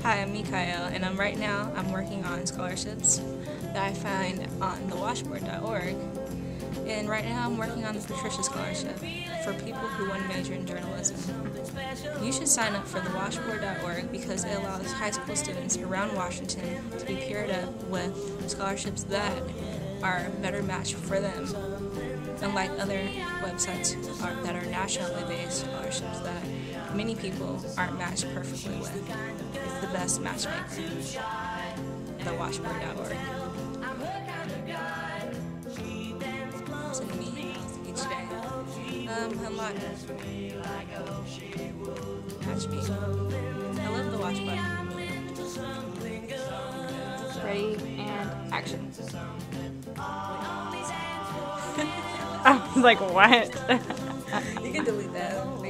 Hi, I'm Mikael, and right now I'm working on scholarships that I find on thewashboard.org. And right now I'm working on the Patricia Scholarship for people who want to major in journalism. You should sign up for thewashboard.org because it allows high school students around Washington to be paired up with scholarships that are better matched for them, unlike other websites that are nationally based scholarships that many people aren't matched perfectly with. It's the best matchmaker, thewashboard.org. Sending me each day. Unlock. Match me. I love the watch button. Ready and action. I was like, what? You can delete that.